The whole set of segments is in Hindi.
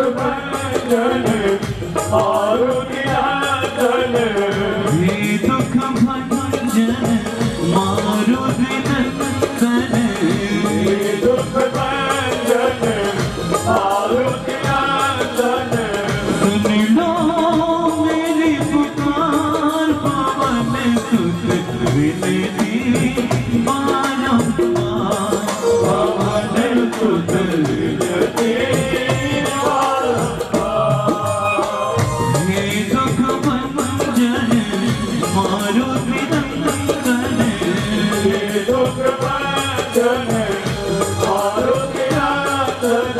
भंजन मारुति नंदन, हे दुख भंजन मारुति नंदन, हे दुख भंजन मारुति नंदन। सुन लो मेरी पुकार पवन सुत विनती बारंबार, पवन सुत विनती बारंबार। हे दुख भंजन मारुति नंदन, हे दुख भंजन मारुति नंदन।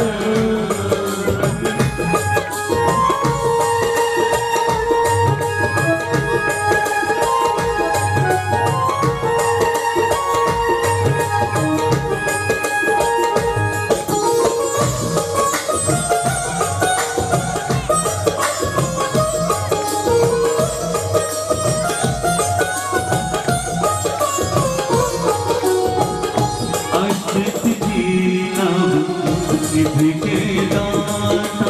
निधि के दाता,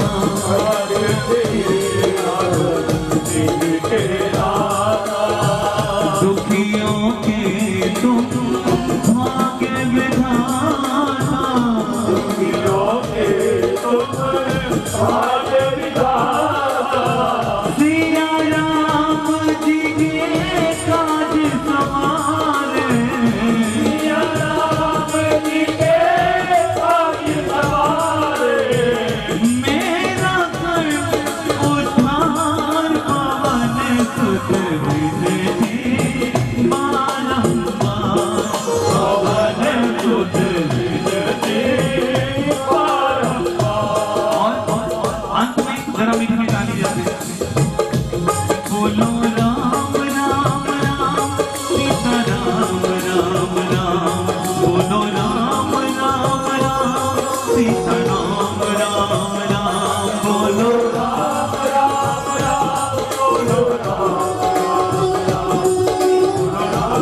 दुखियों के तुम भाग्य विधाता, दुखियों के तुम भाग्य विधाता। सिया राम जी के काज सवारे, सिया राम जी के काज सवारे। मेरा कर उद्धार पवन सुत विनती बारंबार, पवन सुत विनती बारंबार। अंत में जरा मीठा में गाली जाते हैं, बोलो राम राम राम सीता राम राम राम, बोलो राम राम राम सीता राम राम राम, बोलो राम राम राम बोलो राम राम राम,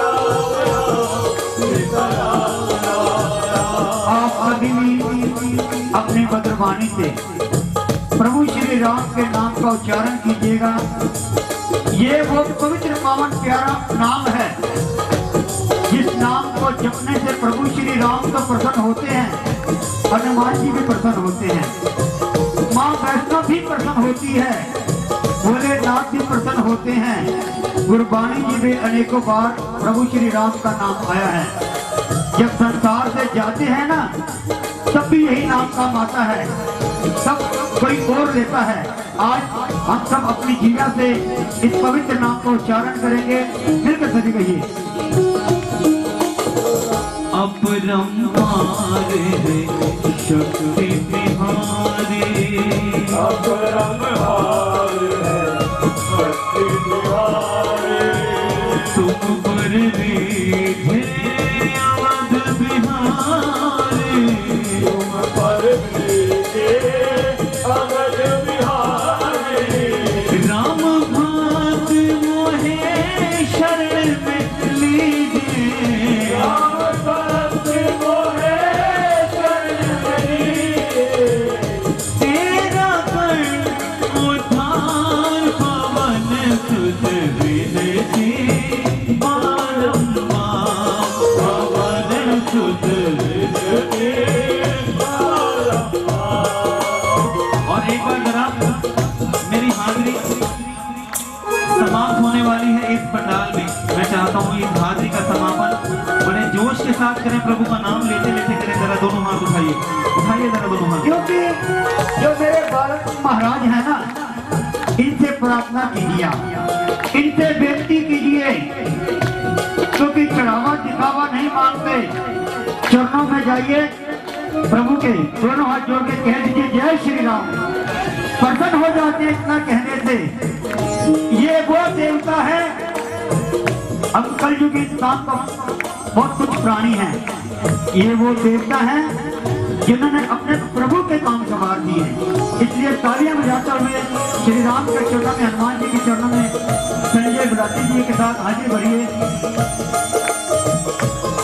सीता राम राम राम। आप कभी भी अपनी मधुरवाणी से प्रभु श्री राम के नाम का उच्चारण कीजिएगा। ये वो पवित्र पावन प्यारा नाम है जिस नाम को जपने से प्रभु श्री राम तो प्रसन्न होते हैं, हनुमान जी भी प्रसन्न होते हैं, माँ वैष्णो भी प्रसन्न होती है, भोलेनाथ भी प्रसन्न होते हैं। गुरबाणी जी में अनेकों बार प्रभु श्री राम का नाम आया है। जब संसार से जाते हैं ना तब भी यही नाम काम आता है, सब कोई और लेता है। आज हम सब अपनी जीवा से इस पवित्र नाम का उच्चारण करेंगे, मिलकर सभी कहिए। अपरंपार है शक्ति बिहारी, अपरंपार है शक्ति बिहारी, तुम पर रीझे अवध बिहारी, तुम पर रीझे अवध बिहारी। राम भात मोहे शरण में लीजिए, राम भक्त मोहे शरण में लीजिए। तेरा कर उद्धार पवन सुत विनती बारंबार, पवन सुत विनती बारंबार। और एक बार जरा मेरी हाजिरी समाप्त होने वाली है इस पंडाल में। मैं चाहता हूँ इस हाजिरी का समापन बड़े जोश के साथ करें, प्रभु का नाम लेते लेते करें। जरा दोनों हाथ उठाइए, उठाइए जरा दोनों हाथ। क्योंकि जो मेरे बालक महाराज है ना, इनसे प्रार्थना कीजिए, इनसे बेनती कीजिए, क्योंकि चढ़ावा दिखावा नहीं मांगते। चरणों में जाइए, प्रभु के दोनों हाथ जोड़ के कह दीजिए जय श्री राम। प्रसन्न हो जाते हैं इतना कहने से। ये वो देवता है, अब कलयुग इंसान का बहुत कुछ प्राणी है, ये वो देवता है जिन्होंने अपने प्रभु के काम संवार दिए। इसलिए तालियां बजाते हुए श्री राम के चरणों में, हनुमान जी के चरणों में संजय गुलाटी जी के साथ हाजिर भरिए।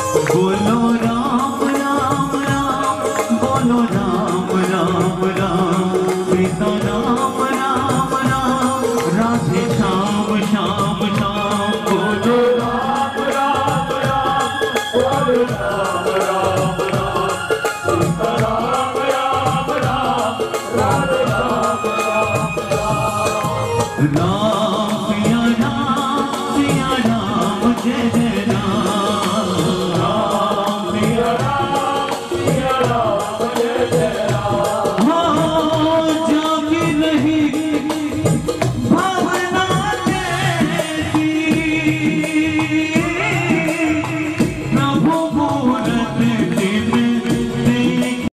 बोलो राम राम राम, बोलो राम राम राम, करना